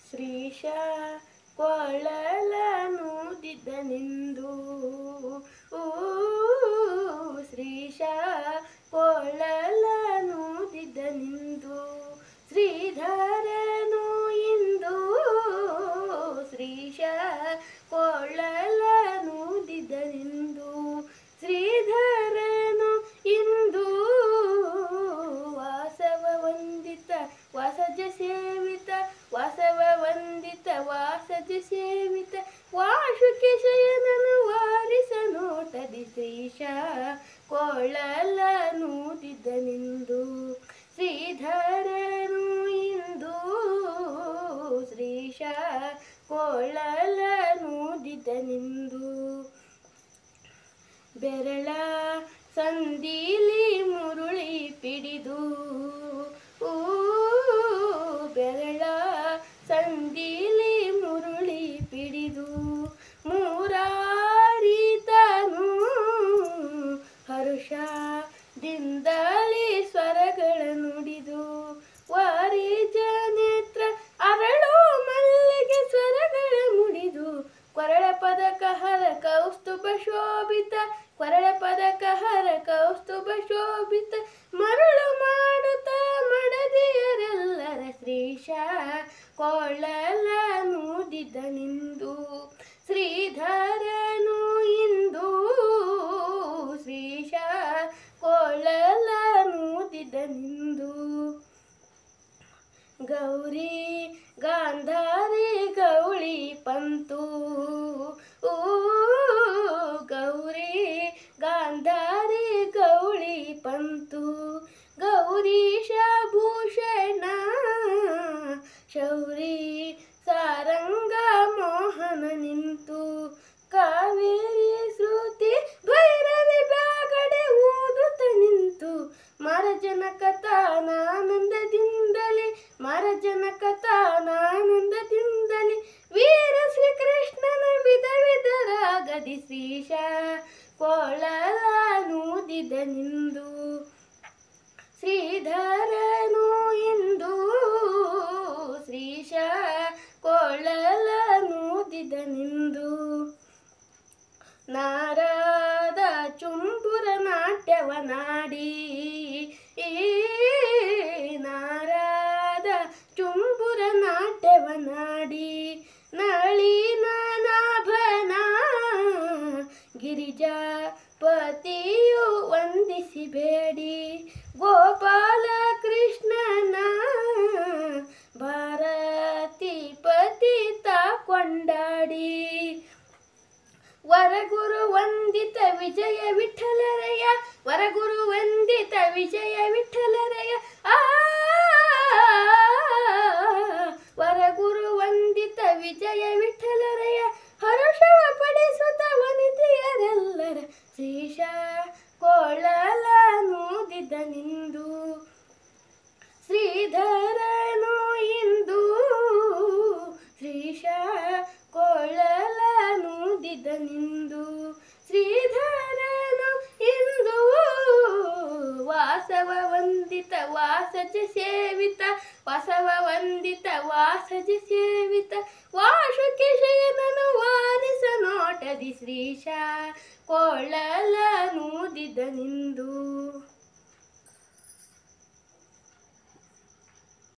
ಶ್ರೀಶ ಕೊಳ್ಳಲನುದಿದನೆಂದು ಶ್ರೀಶ ಕೊಳ್ಳಲನುದಿದನೆಂದು ಶ್ರೀಧರನು ಇಂದು ಶ್ರೀಶ ಕೊಳ್ಳಲನುದಿದನೆಂದು ಶ್ರೀಧರನು ಇಂದು ವಾಸವ ವಂದಿತ ವಾಸಜ ಸೇವಿತ ವಾಸವ ವಂದಿತ ವಾಸಜ ಸೇವಿತ ವಾಸುಕೇಶಯನನು ವಾರಿಸ ನೋಟದಿ ಶ್ರೀಶ ಕೊಳ್ಳಲನುದಿದನೆಂದು ಶ್ರೀಧರನು ಇಂದು ಶ್ರೀಶ ಕೊಳ್ಳಲನುದಿದನೆಂದು ಬೆರಳ ಸಂದಿಲಿ ಮುರುಳಿ ಪಿಡಿದು ಬೆರಳ ಸಂದಿಲಿ ಮುರುಳಿ ಪಿಡಿದು ಮೂರಾರಿತನು ಹರುಷದಿಂದಲಿ ಸ್ವರಗಳ ನುಡಿದು ವಾರಿಜನೇತ್ರ ಅರಳು ಮಲ್ಲಿಗೆ ಸ್ವರಗಳ ಮುಡಿದು ಕೊರಳ ಪದಕ ಹರ ಕೌಸ್ತುಭ ಶೋಭಿತ ಕೊರಳ ಪದಕ ಹರ ಕೌಸ್ತುಭ ಶೋಭಿತ ಮರಳು ಮಾಡುತ್ತ ಮಡದಿಯರೆಲ್ಲರ ಶ್ರೀಶ ಕೊಳ್ಳಲನುದಿದನೆಂದು ಶ್ರೀಧರನು ಇಂದು ಶ್ರೀಶ ಕೊಳ್ಳಲನುದಿದನೆಂದು ಗೌರಿ ಗಾಂಧಾರಿ ಗೌಳಿ ಪಂತು ಗೌರಿ ಗಾಂಧಾರಿ ಗೌಳಿ ಪಂತು ಗೌರೀಶ ಭೂಷಣ ಶೌರಿ ಸಾರಂಗ ಮೋಹನ ನಿಂತು ಕಾವೇರಿ ಶ್ರುತಿ ಭೈರವಿ ಬ್ಯಾಗಡೆ ಊದುತ್ತ ನಿಂತು ಮರಜನಕತಾನಾನಂದದಿಂದಲೇ ಮರಜನಕತಾನಾನಂದದಿಂದಲೇ ವೀರ ಶ್ರೀಕೃಷ್ಣನ ವಿಧ ವಿಧರಾಗದಿ ಶ್ರೀಶ ಕೊಳ್ಳಲನುದಿದನೆಂದು ಶ್ರೀಧರನು ಇಂದು ಶ್ರೀಶ ಕೊಳ್ಳಲನುದಿದನೆಂದು ನಾರದ ಚುಂಬುರ ನಾಟ್ಯವನಾಡಿ ನಾರದ ಚುಂಬುರ ನಾಟ್ಯವನಾಡಿ ನಳಿನ ನಾಭನ ಗಿರಿಜಾಪತಿಯು ವಂದಿಸಿ ಬೇಡಿ ಗೋಪಾಲ ಕೃಷ್ಣನ ಭಾರತಿ ಪತಿ ತಾ ಕೊಂಡಾಡಿ ವರಗುರು ವಂದಿತ ವಿಜಯ ವಿಠಲರಯ ವರಗುರು ವಂದಿತ ವಿಜಯ ವಿಠಲರಯ ವರಗುರು ವಂದಿತ ವಿಜಯ ವಿಠಲರಯ ಹರುಷವ ಪಡಿಸುತ್ತ ವನಿತೆಯರೆಲ್ಲರ ಶ್ರೀಶ ಕೊಳ್ಳಲನುದಿದನೆಂದು ಶ್ರೀಧರನು ಇಂದು ಶ್ರೀಶ ಕೊಳ್ಳಲನುದಿದನೆಂದು ಶ್ರೀಧರನು ಇಂದು ವಾಸವ ವಂದಿತ ವಾಸಜ ಸೇವಿತ ವಾಸವ ವಂದಿತ ವಾಸಜ ಸೇವಿತ ವಾಸುಕೇಶಯನನು ವಾರಿಸ ನೋಟದಿ ಶ್ರೀಶ ಕೊಳ್ಳಲನುದಿದನೆಂದು